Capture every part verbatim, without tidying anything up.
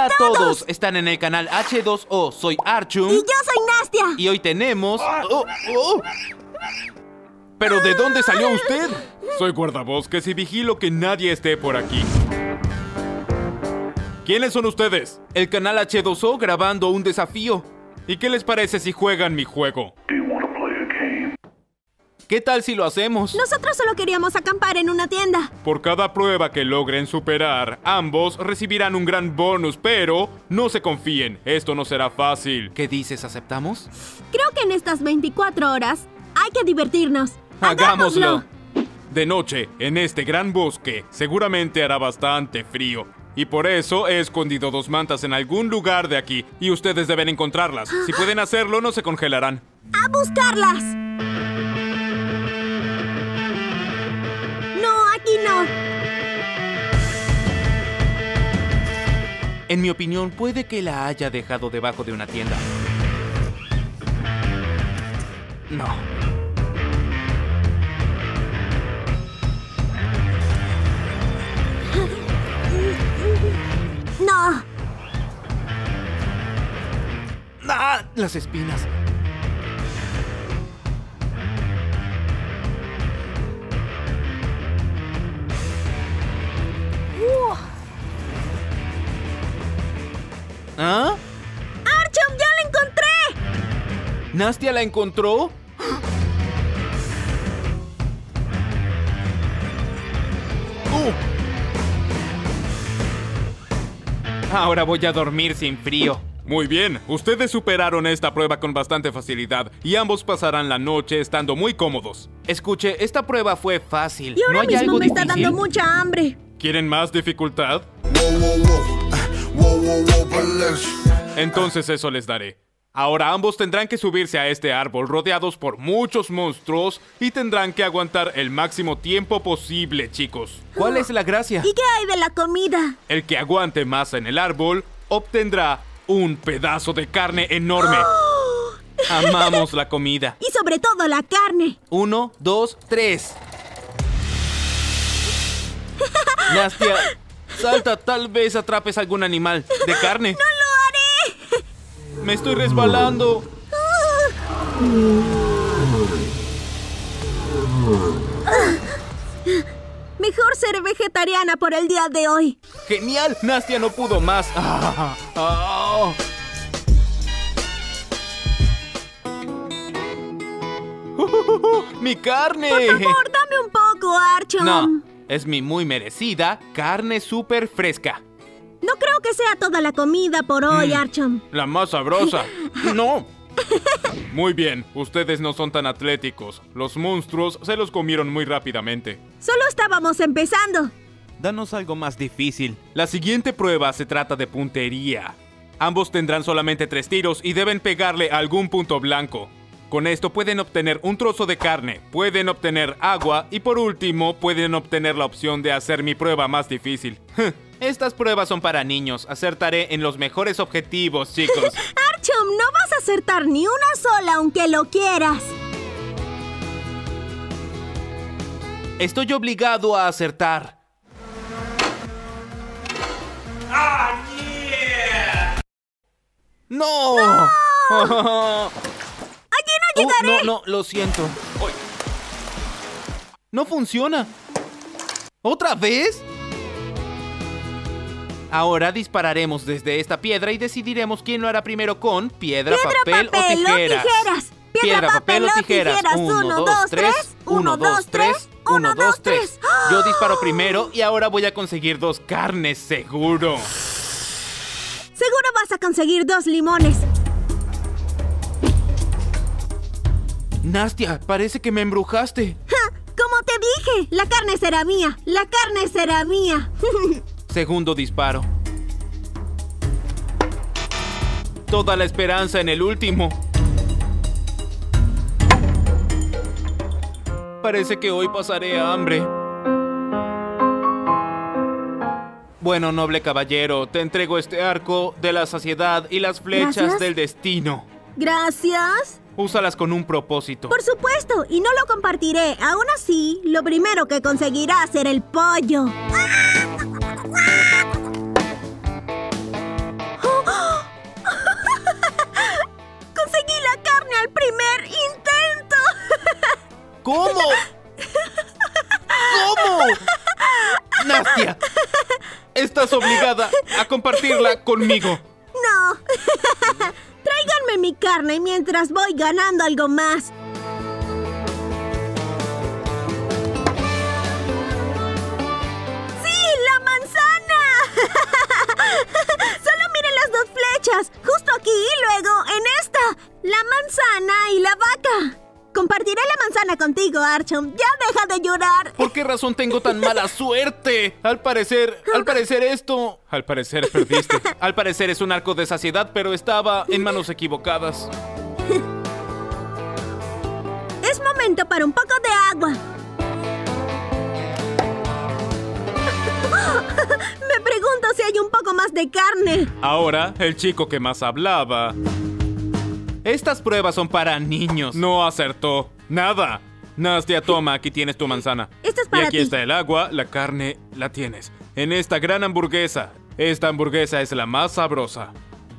a todos, están en el canal H dos O, soy Archum. Y yo soy Nastia. Y hoy tenemos... Oh, oh. ¿Pero de dónde salió usted? Soy guardabosques y vigilo que nadie esté por aquí. ¿Quiénes son ustedes? El canal H dos O grabando un desafío. ¿Y qué les parece si juegan mi juego? ¿Qué tal si lo hacemos? Nosotros solo queríamos acampar en una tienda. Por cada prueba que logren superar, ambos recibirán un gran bonus, pero no se confíen, esto no será fácil. ¿Qué dices, aceptamos? Creo que en estas veinticuatro horas hay que divertirnos. ¡Hagámoslo! ¡Hagámoslo! De noche, en este gran bosque, seguramente hará bastante frío. Y por eso he escondido dos mantas en algún lugar de aquí, y ustedes deben encontrarlas. Si pueden hacerlo, no se congelarán. ¡A buscarlas! No. En mi opinión, puede que la haya dejado debajo de una tienda. No. No. ¡Ah! Las espinas. ¿Ah? ¡Archum, ya la encontré! ¿Nastia la encontró? ¡Uh! Ahora voy a dormir sin frío. Muy bien, ustedes superaron esta prueba con bastante facilidad y ambos pasarán la noche estando muy cómodos. Escuche, esta prueba fue fácil. Y ahora ¿No hay mismo algo me está difícil? dando mucha hambre. ¿Quieren más dificultad? Entonces eso les daré. Ahora ambos tendrán que subirse a este árbol rodeados por muchos monstruos y tendrán que aguantar el máximo tiempo posible, chicos. ¿Cuál es la gracia? ¿Y qué hay de la comida? El que aguante más en el árbol obtendrá un pedazo de carne enorme. ¡Oh! Amamos la comida. Y sobre todo la carne. Uno, dos, tres. Nastia, salta, tal vez atrapes algún animal de carne. ¡No lo haré! Me estoy resbalando. Mejor ser vegetariana por el día de hoy. ¡Genial! Nastia no pudo más. Ah, ah. Uh, uh, uh, ¡Mi carne! Por favor, dame un poco, Archum. No, es mi muy merecida carne súper fresca. No creo que sea toda la comida por hoy, Mm, Archum. La más sabrosa. ¡No! Muy bien, ustedes no son tan atléticos. Los monstruos se los comieron muy rápidamente. Solo estábamos empezando. Danos algo más difícil. La siguiente prueba se trata de puntería. Ambos tendrán solamente tres tiros y deben pegarle a algún punto blanco. Con esto pueden obtener un trozo de carne, pueden obtener agua y por último pueden obtener la opción de hacer mi prueba más difícil. Estas pruebas son para niños. Acertaré en los mejores objetivos, chicos. Archum, no vas a acertar ni una sola aunque lo quieras. Estoy obligado a acertar. ¡Ah, yeah! ¡No! ¡No! Oh, ¡Allí no llegaré! no, no, lo siento. Uy. No funciona. ¿Otra vez? Ahora dispararemos desde esta piedra y decidiremos quién lo hará primero con piedra, Piedra, papel, papel o tijeras. o tijeras. Piedra, papel o tijeras. Uno, dos, tres. Uno, dos, tres. Uno, dos, tres. Yo disparo primero y ahora voy a conseguir dos carnes, seguro. Seguro vas a conseguir dos limones. Nastia, parece que me embrujaste. ¡Ja! Como te dije, la carne será mía. La carne será mía. Segundo disparo. Toda la esperanza en el último. Parece que hoy pasaré hambre. Bueno, noble caballero, te entrego este arco de la saciedad y las flechas ¿Gracias? del destino. Gracias. Úsalas con un propósito. Por supuesto, y no lo compartiré. Aún así, lo primero que conseguirá será el pollo. obligada a compartirla conmigo. No. Tráiganme mi carne mientras voy ganando algo más. ¡Sí, la manzana! Solo miren las dos flechas. Justo aquí y luego en esta. La manzana y la vaca. Compartiré la manzana contigo, Archon. ¡Ya deja de llorar! ¿Por qué razón tengo tan mala suerte? Al parecer, al parecer esto... Al parecer perdiste. Al parecer es un arco de saciedad, pero estaba en manos equivocadas. Es momento para un poco de agua. Me pregunto si hay un poco más de carne. Ahora, el chico que más hablaba... Estas pruebas son para niños. No acertó. Nada. Nastia, toma, aquí tienes tu manzana. Esto es para Y aquí ti. está el agua, la carne, la tienes. En esta gran hamburguesa. Esta hamburguesa es la más sabrosa.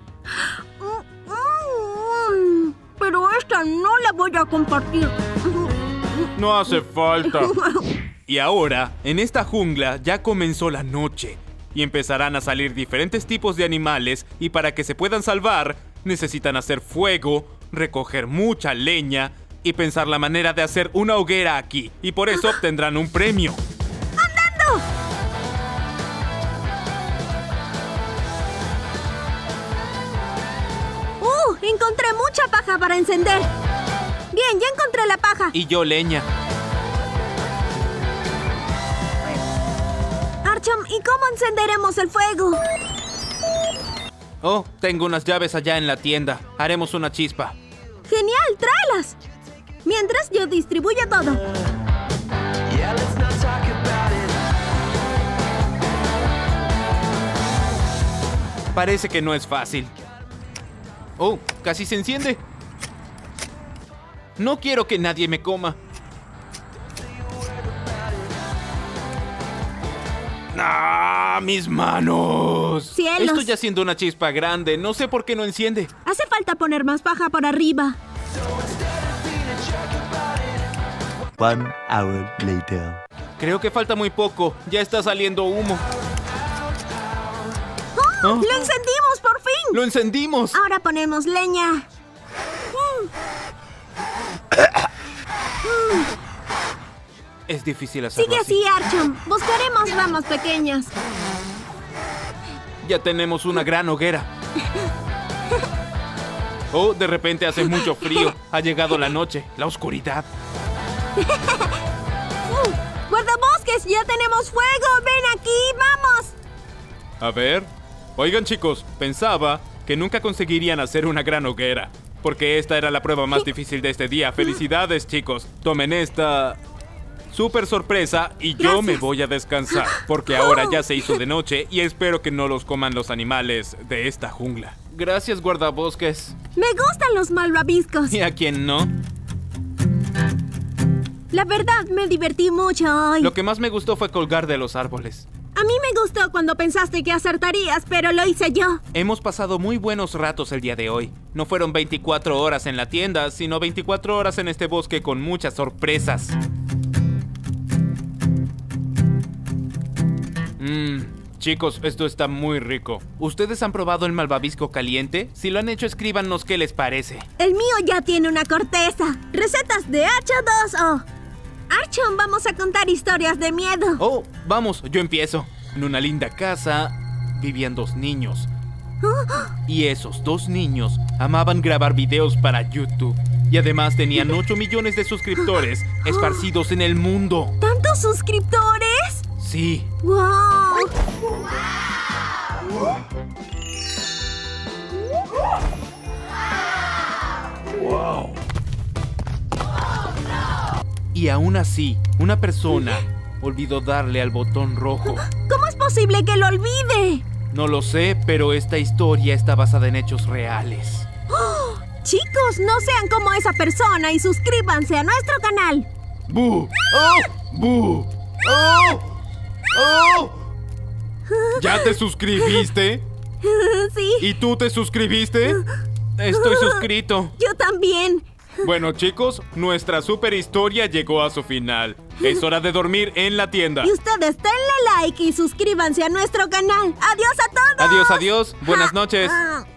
Mm, pero esta no la voy a compartir. No hace falta. Y ahora, en esta jungla ya comenzó la noche. Y empezarán a salir diferentes tipos de animales. Y para que se puedan salvar, necesitan hacer fuego, recoger mucha leña y pensar la manera de hacer una hoguera aquí. Y por eso obtendrán un premio. ¡Andando! ¡Uh! Encontré mucha paja para encender. Bien, ya encontré la paja. Y yo leña. Archon, ¿y cómo encenderemos el fuego? Oh, tengo unas llaves allá en la tienda. Haremos una chispa. ¡Genial! ¡Tráelas! Mientras yo distribuyo todo. Parece que no es fácil. Oh, casi se enciende. No quiero que nadie me coma. ¡Ah, mis manos! ¡Cielos! Estoy haciendo una chispa grande. No sé por qué no enciende. Hace falta poner más paja por arriba. One hour later. Creo que falta muy poco. Ya está saliendo humo. ¡Oh! ¿Oh? ¡Lo encendimos por fin! ¡Lo encendimos! Ahora ponemos leña. Es difícil hacerlo Sigue así, Archon. Buscaremos ramas pequeñas. Ya tenemos una gran hoguera. Oh, de repente hace mucho frío. Ha llegado la noche, la oscuridad. ¡Guardabosques! ¡Ya tenemos fuego! ¡Ven aquí! ¡Vamos! A ver. Oigan, chicos, pensaba que nunca conseguirían hacer una gran hoguera. Porque esta era la prueba más difícil de este día. ¡Felicidades, chicos! Tomen esta... súper sorpresa y yo Gracias. me voy a descansar. Porque ahora ya se hizo de noche y espero que no los coman los animales de esta jungla. Gracias, guardabosques. Me gustan los malvaviscos. ¿Y a quién no? La verdad, me divertí mucho hoy. Lo que más me gustó fue colgar de los árboles. A mí me gustó cuando pensaste que acertarías, pero lo hice yo. Hemos pasado muy buenos ratos el día de hoy. No fueron veinticuatro horas en la tienda, sino veinticuatro horas en este bosque con muchas sorpresas. Mmm, chicos, esto está muy rico. ¿Ustedes han probado el malvavisco caliente? Si lo han hecho, escríbanos qué les parece. El mío ya tiene una corteza. Recetas de H dos O. Archon, vamos a contar historias de miedo. Oh, vamos, yo empiezo. En una linda casa vivían dos niños. Y esos dos niños amaban grabar videos para YouTube. Y además tenían ocho millones de suscriptores esparcidos en el mundo. ¿Tantos suscriptores? Sí. ¡Wow! Y aún así, una persona olvidó darle al botón rojo. ¿Cómo es posible que lo olvide? No lo sé, pero esta historia está basada en hechos reales. ¡Oh! Chicos, no sean como esa persona y suscríbanse a nuestro canal. ¡Bu! ¡Oh! ¡Bu! ¡Oh! ¡Oh! ¿Ya te suscribiste? Sí, ¿Y tú te suscribiste? Estoy suscrito. yo también. Bueno, chicos, nuestra super historia llegó a su final. Es hora de dormir en la tienda. Y ustedes denle like y suscríbanse a nuestro canal. ¡Adiós a todos! Adiós, adiós. Buenas Ah, noches. ah.